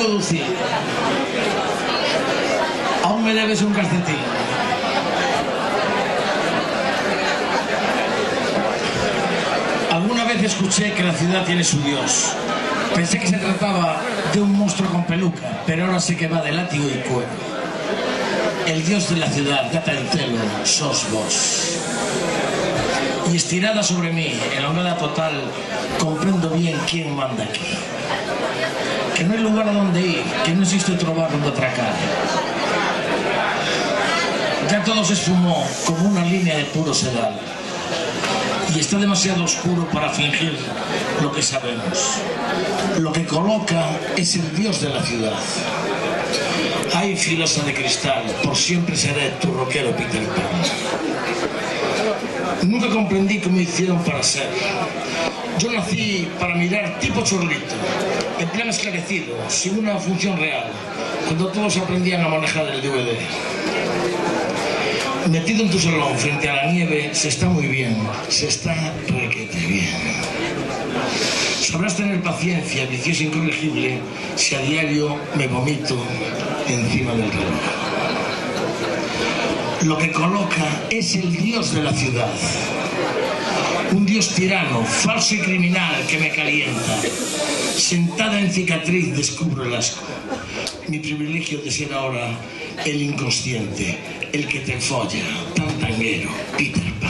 Amigo Dulce, aún me debes un calcetín. Alguna vez escuché que la ciudad tiene su dios. Pensé que se trataba de un monstruo con peluca, pero ahora sé que va de látigo y cuero. El dios de la ciudad, gata del celo, sos vos. Y estirada sobre mí, en la ondada total, comprendo bien quién manda aquí. Que no hay lugar a donde ir, que no existe otro bar donde atracar. Ya todo se esfumó como una línea de puro sedal. Y está demasiado oscuro para fingir lo que sabemos. Lo que coloca es el dios de la ciudad. Ay, filosa de cristal, por siempre seré tu rockero Peter Pan. Nunca comprendí cómo hicieron para ser. Yo nací para mirar tipo chorlito, en plan esclarecido, sin una función real, cuando todos aprendían a manejar el DVD. Metido en tu salón frente a la nieve, se está muy bien, se está requete bien. Sabrás tener paciencia, vicioso e incorregible, si a diario me vomito encima del reloj. Lo que coloca es el dios de la ciudad. Un dios tirano, falso y criminal que me calienta. Sentada en cicatriz descubro el asco. Mi privilegio de ser ahora el inconsciente, el que te folla, tan tanguero, Peter Pan.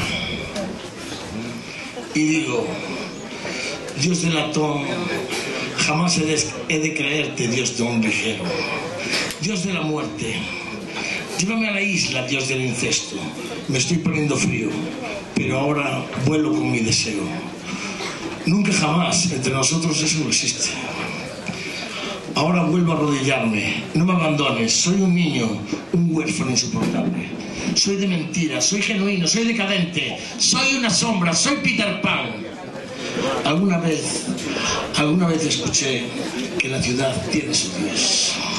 Y digo, dios de latón, jamás he de creerte, dios de un ligero. Dios de la muerte, llévame a la isla, dios del incesto. Me estoy poniendo frío, pero ahora vuelo con mi deseo. Nunca jamás entre nosotros eso no existe. Ahora vuelvo a arrodillarme. No me abandones, soy un niño, un huérfano insoportable. Soy de mentira, soy genuino, soy decadente, soy una sombra, soy Peter Pan. Alguna vez escuché que la ciudad tiene su dios.